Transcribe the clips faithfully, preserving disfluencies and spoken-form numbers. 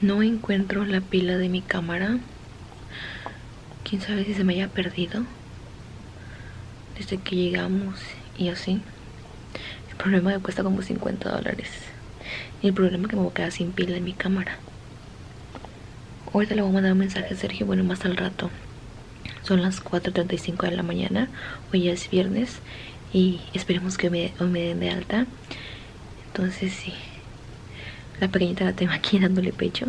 No encuentro la pila de mi cámara. Quién sabe si se me haya perdido desde que llegamos y así. El problema me cuesta como cincuenta dólares. Y el problema es que me voy a quedar sin pila en mi cámara. Ahorita le voy a mandar un mensaje a Sergio, bueno, más al rato. Son las cuatro treinta y cinco de la mañana. Hoy ya es viernes y esperemos que me, hoy me den de alta. Entonces sí, la pequeñita la tengo aquí dándole pecho.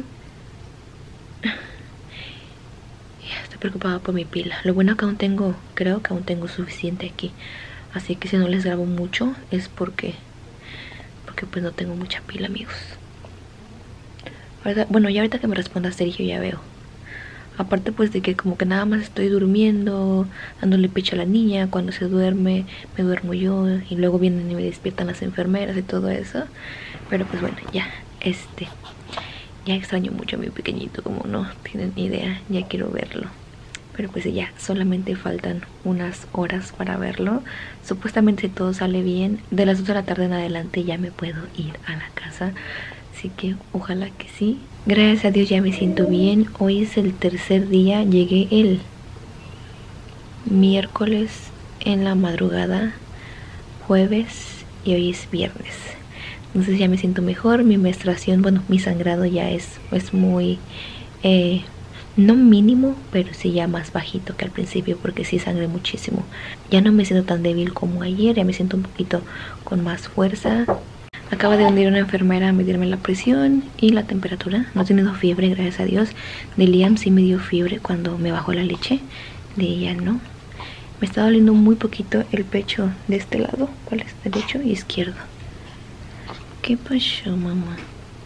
Estoy preocupada por mi pila. Lo bueno que aún tengo, creo que aún tengo suficiente aquí. Así que si no les grabo mucho es porque Porque pues no tengo mucha pila, amigos. Ahorita, bueno, ya ahorita que me responda Sergio ya veo. Aparte pues de que como que nada más estoy durmiendo, dándole pecho a la niña. Cuando se duerme, me duermo yo. Y luego vienen y me despiertan las enfermeras y todo eso. Pero pues bueno, ya, este ya extraño mucho a mi pequeñito, como no tienen idea. Ya quiero verlo. Pero pues ya, solamente faltan unas horas para verlo. Supuestamente si todo sale bien, de las dos de la tarde en adelante ya me puedo ir a la casa. Así que ojalá que sí. Gracias a Dios ya me siento bien. Hoy es el tercer día. Llegué el miércoles en la madrugada, jueves y hoy es viernes. Entonces ya me siento mejor. Mi menstruación, bueno, mi sangrado ya es, es muy... Eh, no mínimo, pero sí ya más bajito que al principio, porque sí sangré muchísimo. Ya no me siento tan débil como ayer, ya me siento un poquito con más fuerza. Acaba de venir una enfermera a medirme la presión y la temperatura. No he tenido fiebre, gracias a Dios. De Liam sí me dio fiebre cuando me bajó la leche, de ella no. Me está doliendo muy poquito el pecho de este lado. ¿Cuál es? Derecho y izquierdo. ¿Qué pasó, mamá?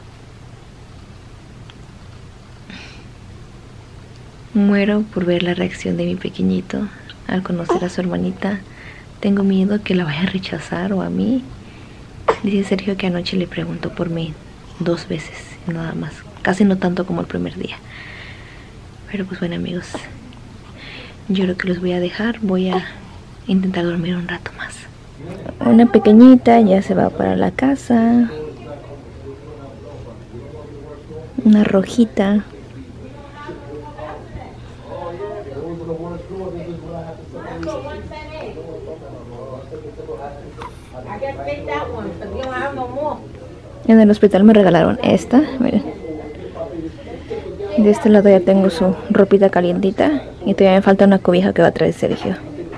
Muero por ver la reacción de mi pequeñito al conocer a su hermanita. Tengo miedo que la vaya a rechazar o a mí. Dice Sergio que anoche le preguntó por mí dos veces, nada más. Casi no tanto como el primer día. Pero pues bueno, amigos, yo creo que los voy a dejar. Voy a intentar dormir un rato más. Una pequeñita ya se va para la casa. Una rojita. En el hospital me regalaron esta, miren. De este lado ya tengo su ropita calientita y todavía me falta una cobija que va a traer Sergio.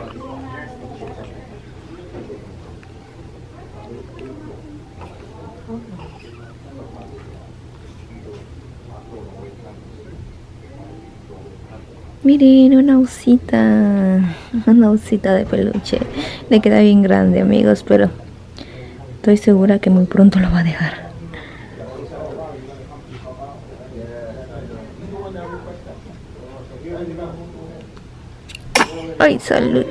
Miren, una osita, una osita de peluche. Le queda bien grande, amigos, pero estoy segura que muy pronto lo va a dejar. ¡Ay, salud!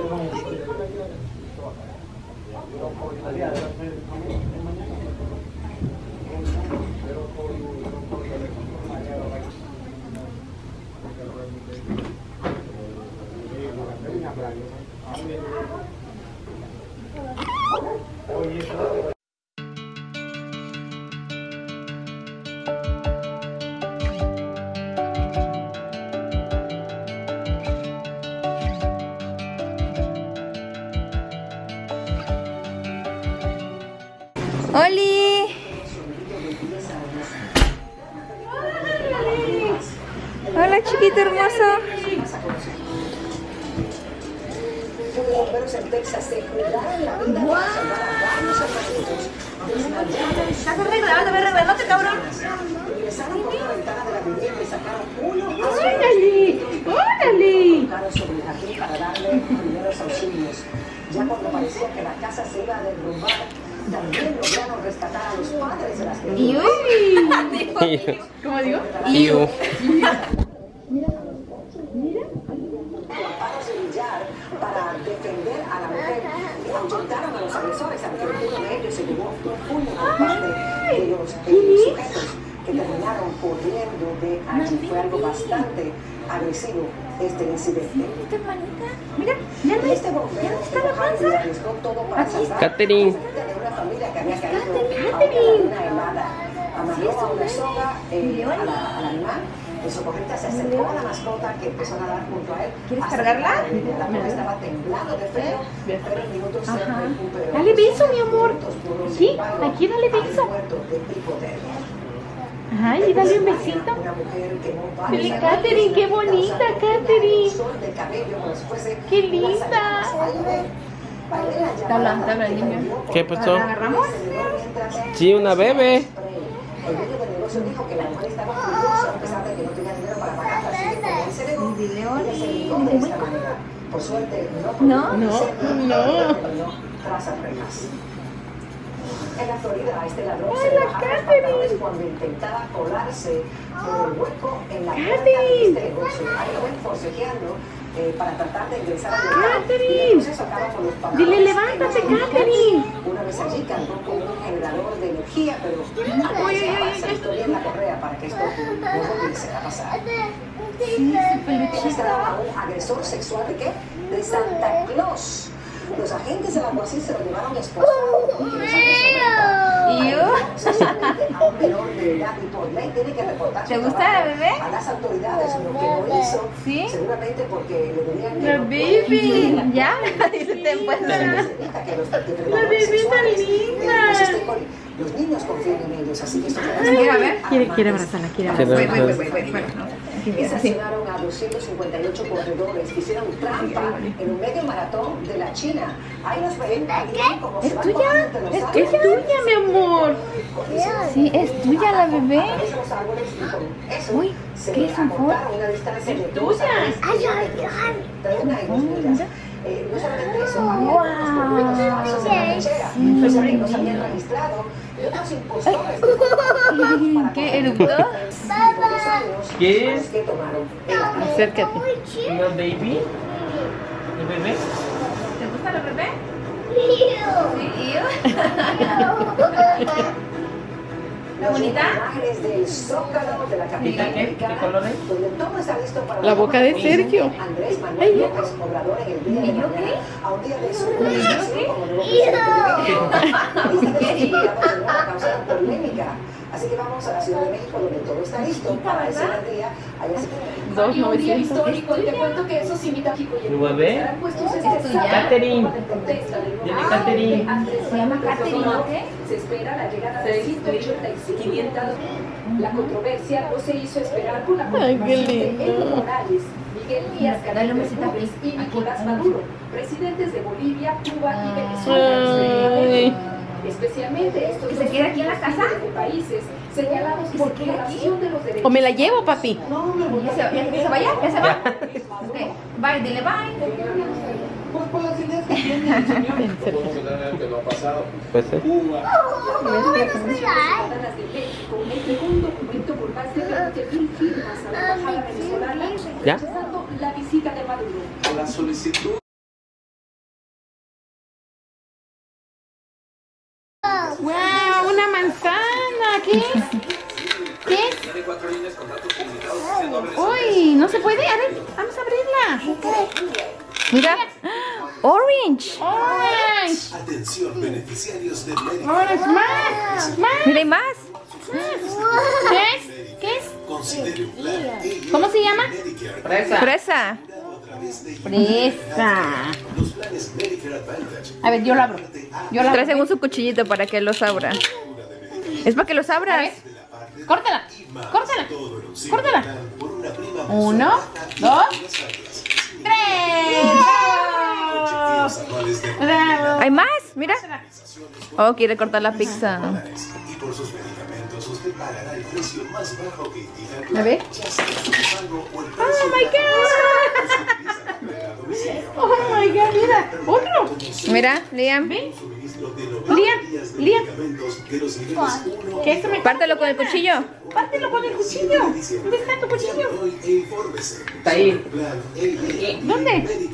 ¡Oli! Hola, chiquito hermoso. ¡Órale! ¡Órale! Ya cuando parecía que la casa se iba a derrumbar, también lograron rescatar a los padres de las criaturas. ¿Cómo digo? Iu. Mira, mira. Palos de billar para defender a la mujer. Ahuyentaron a los agresores, aunque uno de ellos se llevó un puño por parte de los eh, sujetos que terminaron corriendo de allí. Fue algo bastante agresivo este incidente. ¿Esta hermanita? Mira, ya no Este bombero está la panza. arriesgó todo para salvar Catherine. de una familia que había caído Catherine. a una helada. amarró a una soga eh, a la- al animal. El socorrista se acercó a la mascota que empezó a nadar junto a él. ¿Quieres hasta cargarla? que La pobre estaba temblando de frío, pero en minutos se Ajá. recuperó. Dale beso, mi amor. Minutos pudo, Sí, sin embargo, aquí dale haber beso. muerto de hipotermia. Ay, y dale un besito. Una mujer que no va a Dile, usar Katherine, qué causando bonita, un Katherine. aerosol de cabello como si fuese Qué una linda. salida. Ay, ve. Ay, ve la Está hablando, está llamada hablando, que niña. dio ¿Qué por pasó? ¿La agarramos? mientras- Sí, una bebé. El dueño del negocio dijo que la mujer estaba furiosa a pesar de que no tenía dinero para pagarla, así que como él se negó, Dile, ella se Oli, ligó de esta manera. Por suerte, no No, no, no. terminó tras las rejas. En la Florida, a este ladrón se ¡Ay, le la bajaron los Katherine! pantalones cuando intentaba colarse por el hueco en la puerta de ¡Katherine! este negocio. Ahí lo ven forcejeando eh, para tratar de ingresar al ¡Katherine! Y el proceso acaba con los pantalones Dile, en levántate, los Katherine. Una vez allí cantó con un generador de energía, pero Ay, ay, ay, esa ay. historia en la correa para que esto no volviese a pasar. Sí, su peluchita. Arrestaron a un agresor sexual de qué? De Santa Claus. Los agentes del alguacil se lo llevaron esposado porque los ¿Y yo? sexualmente a un menor de edad y por ley tiene que reportar su ¿Te gusta trabajo la bebé? a las autoridades, lo que no hizo, ¿Sí? seguramente porque le dirían que La no puede baby. la- Ya, dice, te puesto. Se evita que los La bebé tan sexuales, linda. eh, pues, estén con- los niños confían en ellos, así que esto ¿Quiere ver? Quiere, quiere abrazarla, quiere Quiere abrazarla. Voy, voy, abrazarla. voy, voy, voy, voy. No, aquí Y mira, así. sancionaron a doscientos cincuenta y ocho corredores que hicieron trampa en un medio maratón de la China. Ahí los ven, ahí como se ¿Es van tuya? bajando entre los Es árboles. tuya, mi amor. Sí, es tuya la bebé. Atraviesan los árboles y con eso Uy, se ¿qué es un Ford? acortaron una distancia de Es dos tuya. a tres kilómetros. Entre una y dos millas. Eh, no solamente eso, había Wow. unos documentos falsos en la lechera, o sea, que no se habían registrado, y otros impostores. para ¿Qué poder- eructó? por dos años, ¿Qué pues, es? que tomaron en la cárcel. Acércate. ¿Una baby? ¿Un bebé? ¿Te gusta la bebé? Sí, ¿La bonita? Imágenes del Zócalo de la capital ¿Qué? ¿Qué mexicana, colores? donde todo está listo para La boca de Sergio. Andrés Manuel López Obrador en el día de ¿Y yo mañana, qué? a un día de su inauguración como nuevo presidente de México. La lista de los invitados de nuevo causaron polémica. Así que vamos a la Ciudad de México, donde todo está listo para ese gran día. Allá se Dos Y un día novecientos. histórico, y te cuento que esos invita a México y el ¿Tu bebé? estarán puestos este ¿Es tuya? sábado Catherine. como protesta del nuevo Dile, presidente Catherine. Andrés Se llama Manuel López Catherine, Obrador. ¿ok? Se espera la llegada de ciento ochenta y cinco invitados. La controversia no se hizo esperar con la Ay, qué confirmación de lindo. Evo Morales, Miguel Díaz Dale un Canel besito Bermúdez aquí, y aquí. Nicolás Maduro, presidentes de Bolivia, Cuba y Ay. Venezuela. Especialmente estos ¿Que se dos quede aquí en la casa? de países señalados ¿Que por se quede aquí? violación de los derechos. ¿O me la llevo, papi? No, ¿Ya se, ya, ya se vaya? ¿Ya se va? Ok, bye, dile bye. que no ha pasado. Pues sí. Cuba. Ciudadanas de México entregó un documento por más de veinte mil firmas a la embajada venezolana ¿Ya? rechazando la visita de Maduro. La solicitud. ¡Wow! ¡Una manzana! ¿Qué es? ¿Qué es? Tiene cuatro líneas con datos publicados haciendo abres- ¡Uy! ¿No se puede? A ver, vamos a abrirla. Mira. Orange. Orange. Atención, beneficiarios de Medicare. Orange. Más. Más. Mira, y más. ¿Qué es? ¿Qué es? Considere un plan A I R ¿Cómo se llama? Medicare Fresa. Fresa. a través de Fresa. los planes Medicare Advantage. A ver, yo lo abro. Yo lo abro. Trae según su cuchillito para que los abra. Es para que los abras. Córtala. Córtala. Todo en un solo Córtala. plan por una prima Uno, dos, tres. Chequeos anuales de ¡Bravo! ¿Hay más? Mira. Oh, quiere cortar la pizza. y por sus medicamentos usted pagará el precio más bajo que indica el plan, A ver. ya sea su pago o el ¡Oh, precio my God! ¡Oh, my God! Mira, otro. Mira, Liam. Liam, Liam. ¿Qué es eso? Pártelo con el cuchillo. Pártelo con el cuchillo. ¿Dónde está tu cuchillo? Está ahí. ¿Dónde?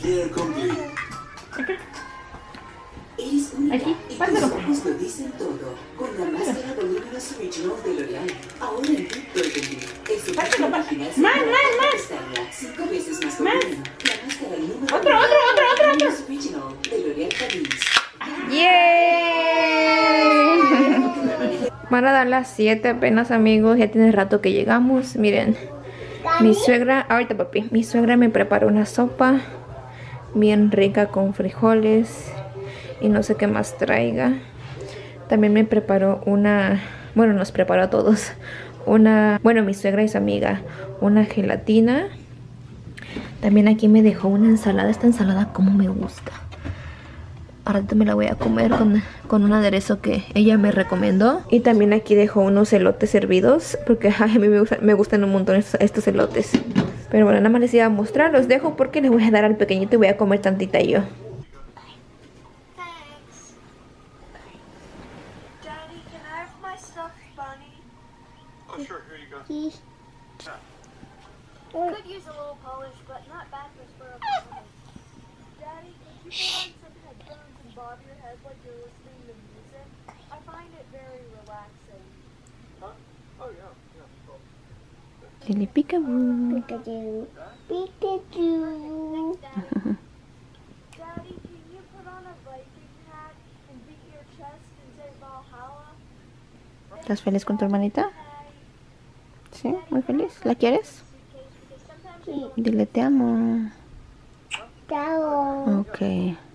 Eres única Aquí, y tus pásalo. ojos lo dicen todo. Con la máscara Voluminous Original de L'Oreal. Ahora en Big Burgundy. El super Pásalo, pásalo. original Más, más, más. pestaña, cinco veces más Más. volumen. La máscara número Otro, otro, otro, otro, otro. Voluminous Original de L'Oreal Paris. ¡Yay! Van a dar las siete apenas, amigos. Ya tiene rato que llegamos. Miren, mi suegra, ahorita papi, mi suegra me preparó una sopa bien rica con frijoles y no sé qué más traiga. También me preparó una, bueno, nos preparó a todos una, bueno, mi suegra y su amiga, una gelatina. También aquí me dejó una ensalada. Esta ensalada como me gusta. Ahora me la voy a comer con, con un aderezo que ella me recomendó. Y también aquí dejó unos elotes hervidos, porque ay, a mí me, gusta, me gustan un montón estos, estos elotes. Pero bueno, nada más les iba a mostrar. Los dejo porque les voy a dar al pequeñito y voy a comer tantita yo. He's could use a little polish, but not bad for squirrel. Daddy, can you put on some headphones and bob your head like you're listening to music? I find it very relaxing. Huh? Oh yeah, yeah. Cool. Lily Peekaboo. Pikachu. Pikachu. Daddy, can you put on a Viking hat and beat your chest and say Valhalla? ¿Estás feliz con tu hermanita? Sí, muy feliz. ¿La quieres? Sí. Dile te amo. Chao. Ok.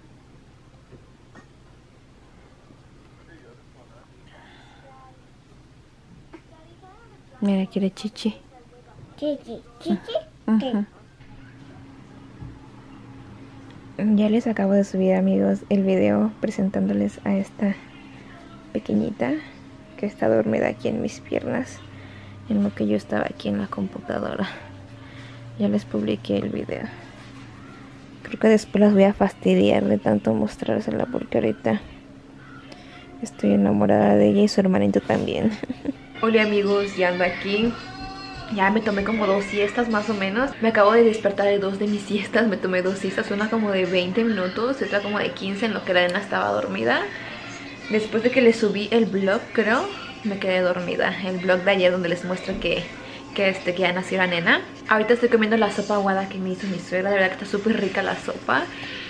Mira, quiere chichi. Chichi. Chichi. Uh-huh. Ya les acabo de subir, amigos, el video presentándoles a esta pequeñita que está dormida aquí en mis piernas, en lo que yo estaba aquí en la computadora. Ya les publiqué el video. Creo que después las voy a fastidiar de tanto mostrársela, porque ahorita estoy enamorada de ella y su hermanito también. Hola amigos, ya ando aquí. Ya me tomé como dos siestas más o menos. Me acabo de despertar de dos de mis siestas. Me tomé dos siestas, una como de veinte minutos, otra como de quince, en lo que la nena estaba dormida. Después de que les subí el vlog, creo, me quedé dormida. El vlog de ayer donde les muestro que, que, este, que ya nació la nena. Ahorita estoy comiendo la sopa aguada que me hizo mi suegra. De verdad que está súper rica la sopa.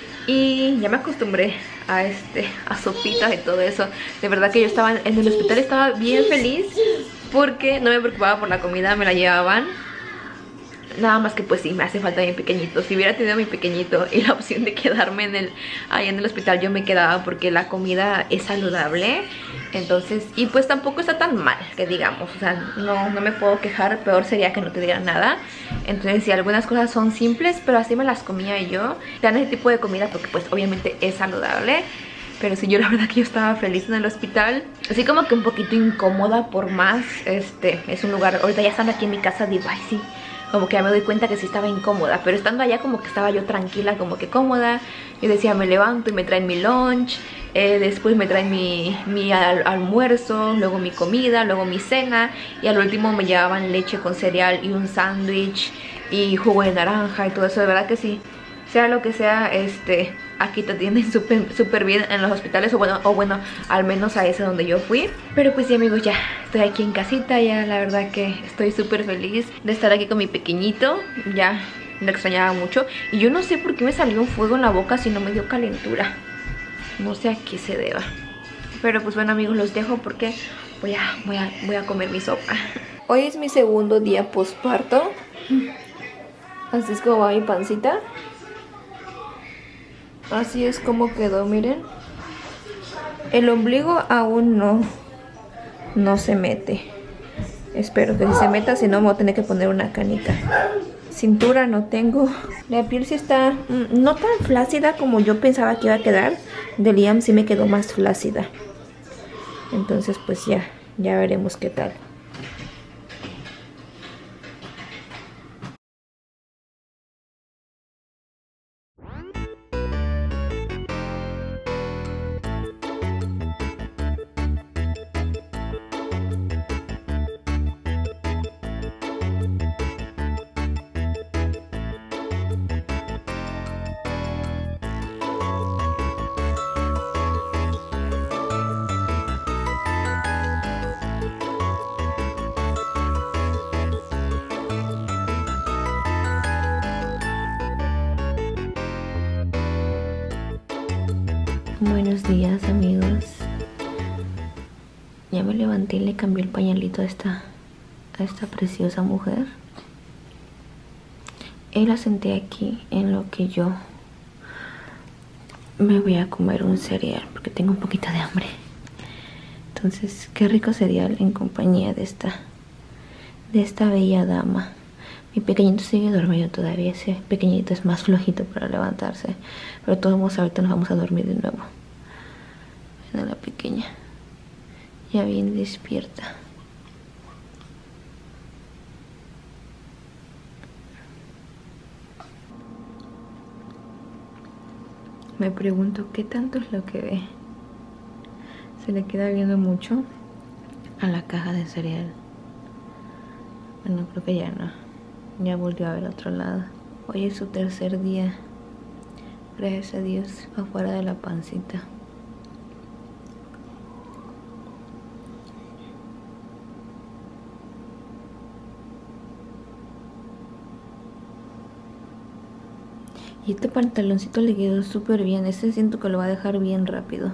Y ya me acostumbré a este a sopitas y todo eso. De verdad que yo estaba en el hospital, estaba bien feliz porque no me preocupaba por la comida, me la llevaban. Nada más que pues sí, me hace falta mi pequeñito. Si hubiera tenido mi pequeñito y la opción de quedarme en el, ahí en el hospital, yo me quedaba, porque la comida es saludable. Entonces, y pues tampoco está tan mal, que digamos. O sea, no, no me puedo quejar. Peor sería que no te dieran nada. Entonces sí, algunas cosas son simples, pero así me las comía yo. Te dan ese tipo de comida porque pues obviamente es saludable. Pero sí, yo la verdad que yo estaba feliz en el hospital. Así como que un poquito incómoda por más. Este, es un lugar, ahorita ya estando aquí en mi casa, digo, ay sí, como que ya me doy cuenta que sí estaba incómoda. Pero estando allá como que estaba yo tranquila, como que cómoda. Yo decía, me levanto y me traen mi lunch. Eh, después me traen mi, mi al, almuerzo, luego mi comida, luego mi cena. Y al último me llevaban leche con cereal y un sándwich y jugo de naranja y todo eso. De verdad que sí, sea lo que sea, este, aquí te atienden súper súper bien en los hospitales. O bueno, o bueno, al menos a ese donde yo fui. Pero pues sí amigos, ya estoy aquí en casita. Ya la verdad que estoy súper feliz de estar aquí con mi pequeñito. Ya lo extrañaba mucho. Y yo no sé por qué me salió un fuego en la boca si no me dio calentura. No sé a qué se deba. Pero pues bueno amigos, los dejo porque voy a, voy a, voy a comer mi sopa. Hoy es mi segundo día posparto. Así es como va mi pancita. Así es como quedó, miren. El ombligo aún no, no se mete. Espero que si se meta, si no me voy a tener que poner una canica. Cintura no tengo. La piel sí está mm, no tan flácida como yo pensaba que iba a quedar. De Liam sí me quedó más flácida. Entonces pues ya, ya veremos qué tal. Buenos días amigos. Ya me levanté y le cambié el pañalito a esta, a esta preciosa mujer. Y la senté aquí en lo que yo me voy a comer un cereal porque tengo un poquito de hambre. Entonces, qué rico cereal en compañía de esta, de esta bella dama. Mi pequeñito sigue dormido todavía. Ese pequeñito es más flojito para levantarse. Pero todos ahorita nos vamos a dormir de nuevo. Mira la pequeña. Ya bien despierta. Me pregunto qué tanto es lo que ve. Se le queda viendo mucho a la caja de cereal. Bueno, creo que ya no. Ya volvió a ver otro lado. Hoy es su tercer día. Gracias a Dios, afuera de la pancita. Y este pantaloncito le quedó súper bien. Este siento que lo va a dejar bien rápido.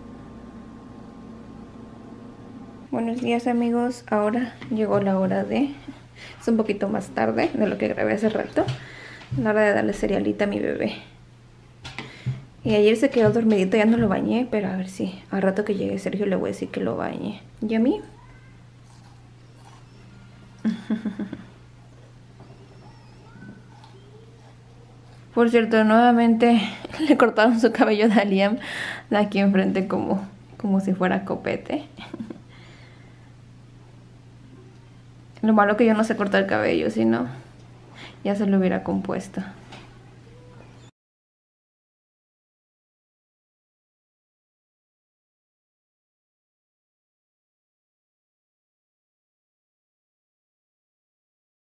Buenos días, amigos. Ahora llegó la hora de... Es un poquito más tarde de lo que grabé hace rato. La hora de darle cerealita a mi bebé. Y ayer se quedó dormidito, ya no lo bañé. Pero a ver si al rato que llegue Sergio le voy a decir que lo bañe. ¿Y a mí? Por cierto, nuevamente le cortaron su cabello a Liam de aquí enfrente como, como si fuera copete. Lo malo que yo no sé cortar el cabello, si no, ya se lo hubiera compuesto.